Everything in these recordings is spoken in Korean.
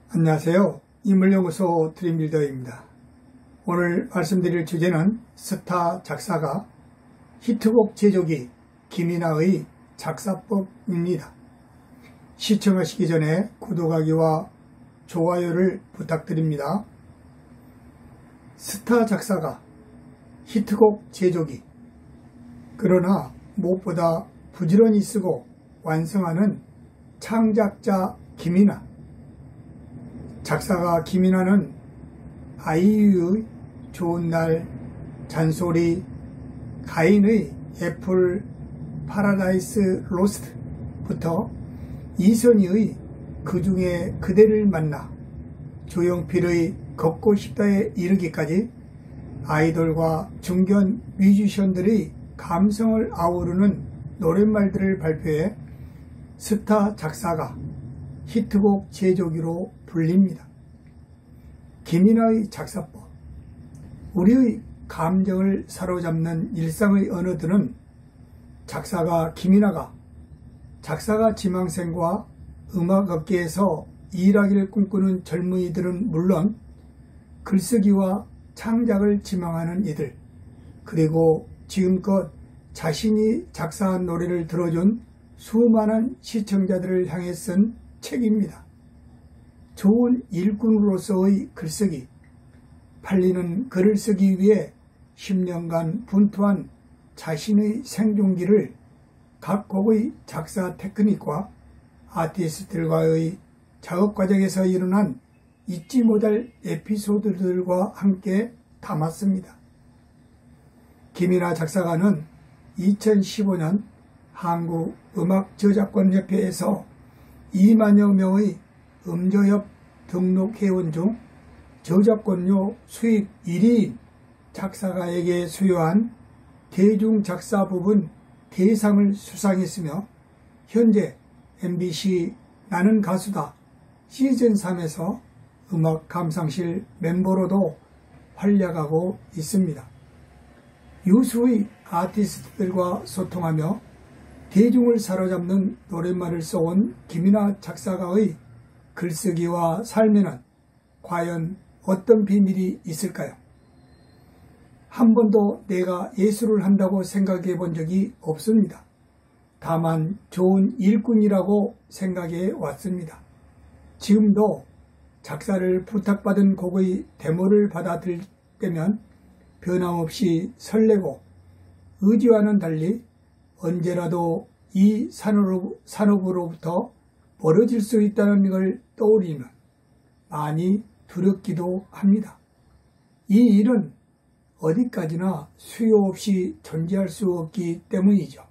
안녕하세요. 인물연구소 드림빌더입니다. 오늘 말씀드릴 주제는 스타 작사가 히트곡 제조기 김이나의 작사법입니다. 시청하시기 전에 구독하기와 좋아요를 부탁드립니다. 스타 작사가 히트곡 제조기, 그러나 무엇보다 부지런히 쓰고 완성하는 창작자 김이나. 작사가 김이나는 아이유의 좋은 날, 잔소리, 가인의 애플 파라다이스 로스트부터 이선희의 그중에 그대를 만나, 조용필의 걷고 싶다에 이르기까지 아이돌과 중견 뮤지션들의 감성을 아우르는 노랫말들을 발표해 스타 작사가 히트곡 제조기로 불립니다. 김이나의 작사법. 우리의 감정을 사로잡는 일상의 언어들은 작사가 김이나가 작사가 지망생과 음악업계에서 일하기를 꿈꾸는 젊은이들은 물론 글쓰기와 창작을 지망하는 이들, 그리고 지금껏 자신이 작사한 노래를 들어준 수많은 시청자들을 향해 쓴 책입니다. 좋은 일꾼으로서의 글쓰기, 팔리는 글을 쓰기 위해 10년간 분투한 자신의 생존기를 각 곡의 작사 테크닉과 아티스트들과의 작업 과정에서 일어난 잊지 못할 에피소드들과 함께 담았습니다. 김이나 작사가는 2015년 한국음악저작권협회에서 2만여 명의 음저협 등록 회원 중 저작권료 수입 1위인 작사가에게 수여한 대중작사 부분 대상을 수상했으며 현재 MBC 나는 가수다 시즌3에서 음악감상실 멤버로도 활약하고 있습니다. 유수의 아티스트들과 소통하며 대중을 사로잡는 노랫말을 써온 김이나 작사가의 글쓰기와 삶에는 과연 어떤 비밀이 있을까요? 한 번도 내가 예술을 한다고 생각해 본 적이 없습니다. 다만 좋은 일꾼이라고 생각해 왔습니다. 지금도 작사를 부탁받은 곡의 데모를 받아 들 때면 변함없이 설레고 의지와는 달리 언제라도 이 산업으로부터 멀어질 수 있다는 걸 떠올리면 많이 두렵기도 합니다. 이 일은 어디까지나 수요 없이 존재할 수 없기 때문이죠.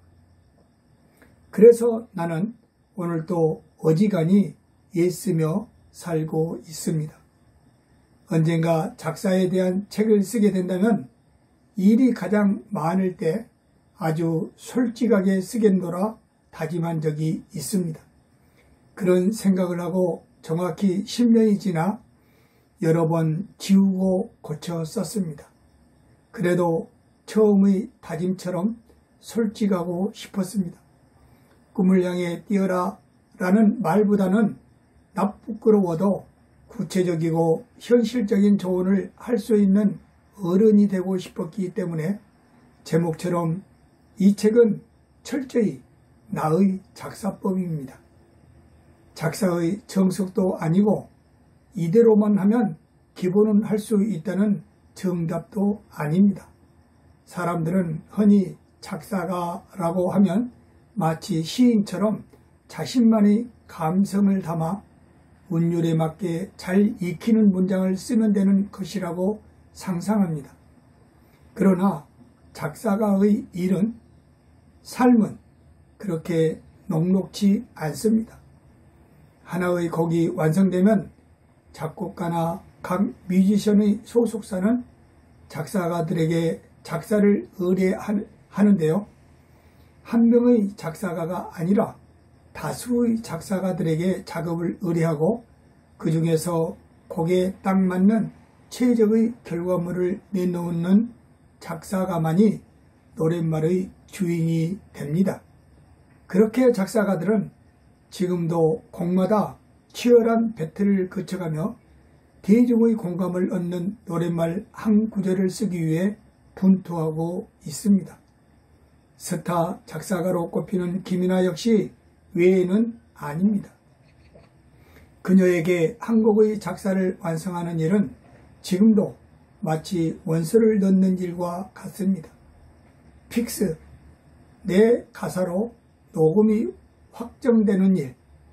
그래서 나는 오늘도 어지간히 애쓰며 살고 있습니다. 언젠가 작사에 대한 책을 쓰게 된다면 일이 가장 많을 때 아주 솔직하게 쓰겠노라 다짐한 적이 있습니다. 그런 생각을 하고 정확히 10년이 지나 여러 번 지우고 고쳐 썼습니다. 그래도 처음의 다짐처럼 솔직하고 싶었습니다. 꿈을 향해 뛰어라 라는 말보다는 나 부끄러워도 구체적이고 현실적인 조언을 할 수 있는 어른이 되고 싶었기 때문에 제목처럼 이 책은 철저히 나의 작사법입니다. 작사의 정석도 아니고 이대로만 하면 기본은 할 수 있다는 정답도 아닙니다. 사람들은 흔히 작사가라고 하면 마치 시인처럼 자신만의 감성을 담아 운율에 맞게 잘 익히는 문장을 쓰면 되는 것이라고 상상합니다. 그러나 작사가의 일은, 삶은 그렇게 녹록지 않습니다. 하나의 곡이 완성되면 작곡가나 각 뮤지션의 소속사는 작사가들에게 작사를 의뢰하는데요. 한 명의 작사가가 아니라 다수의 작사가들에게 작업을 의뢰하고 그 중에서 곡에 딱 맞는 최적의 결과물을 내놓는 작사가만이 노랫말의 주인이 됩니다. 그렇게 작사가들은 지금도 곡마다 치열한 배틀을 거쳐가며 대중의 공감을 얻는 노랫말 한 구절을 쓰기 위해 분투하고 있습니다. 스타 작사가로 꼽히는 김이나 역시 외에는 아닙니다. 그녀에게 한 곡의 작사를 완성하는 일은 지금도 마치 원서를 넣는 일과 같습니다. 픽스, 내 가사로 녹음이 확정되는 일,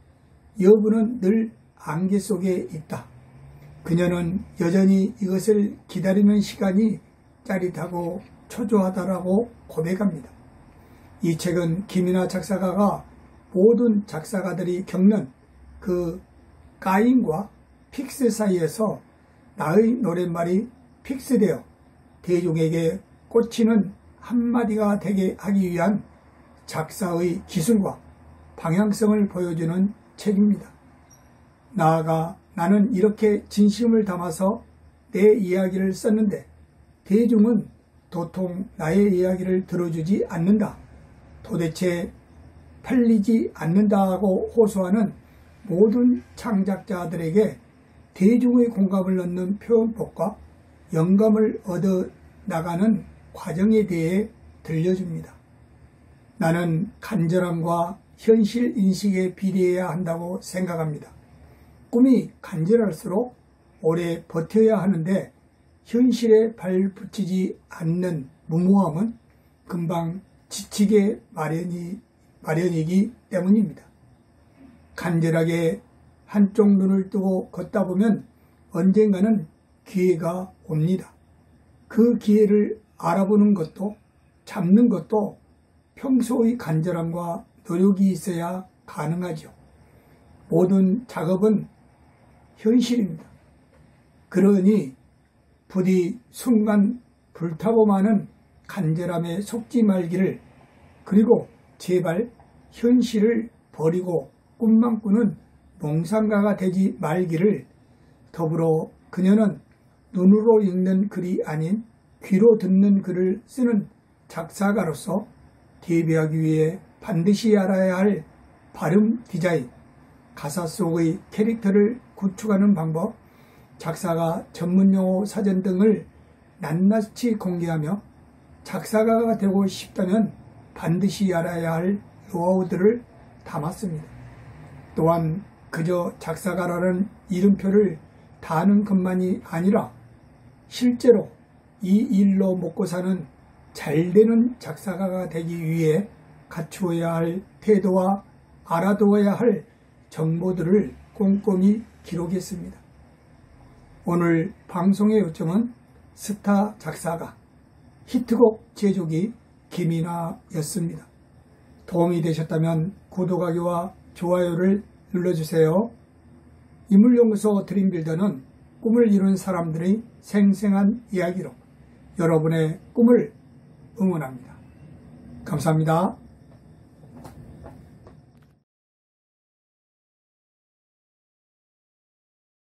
여부는 늘 안개 속에 있다. 그녀는 여전히 이것을 기다리는 시간이 짜릿하고 초조하다라고 고백합니다. 이 책은 김이나 작사가가 모든 작사가들이 겪는 그 까임과 픽스 사이에서 나의 노랫말이 픽스되어 대중에게 꽂히는 한마디가 되게 하기 위한 작사의 기술과 방향성을 보여주는 책입니다. 나아가 나는 이렇게 진심을 담아서 내 이야기를 썼는데 대중은 도통 나의 이야기를 들어주지 않는다. 도대체 팔리지 않는다고 호소하는 모든 창작자들에게 대중의 공감을 얻는 표현법과 영감을 얻어 나가는 과정에 대해 들려줍니다. 나는 간절함과 현실 인식에 비례해야 한다고 생각합니다. 꿈이 간절할수록 오래 버텨야 하는데 현실에 발붙이지 않는 무모함은 금방 지치게 마련이기 때문입니다. 간절하게 한쪽 눈을 뜨고 걷다 보면 언젠가는 기회가 옵니다. 그 기회를 알아보는 것도 잡는 것도 평소의 간절함과 노력이 있어야 가능하죠. 모든 작업은 현실입니다. 그러니 부디 순간 불타고마는 간절함에 속지 말기를, 그리고 제발 현실을 버리고 꿈만 꾸는 몽상가가 되지 말기를, 더불어 그녀는 눈으로 읽는 글이 아닌 귀로 듣는 글을 쓰는 작사가로서 데뷔하기 위해 반드시 알아야 할 발음 디자인, 가사 속의 캐릭터를 구축하는 방법, 작사가 전문용어 사전 등을 낱낱이 공개하며 작사가가 되고 싶다면 반드시 알아야 할 노하우들을 담았습니다. 또한 그저 작사가라는 이름표를 다는 것만이 아니라 실제로 이 일로 먹고 사는 잘되는 작사가가 되기 위해 갖추어야 할 태도와 알아두어야 할 정보들을 꼼꼼히 기록했습니다. 오늘 방송의 요점은 스타 작사가, 히트곡 제조기 김이나였습니다. 도움이 되셨다면 구독하기와 좋아요를 눌러주세요. 인물연구소 드림빌더는 꿈을 이룬 사람들의 생생한 이야기로 여러분의 꿈을 응원합니다. 감사합니다.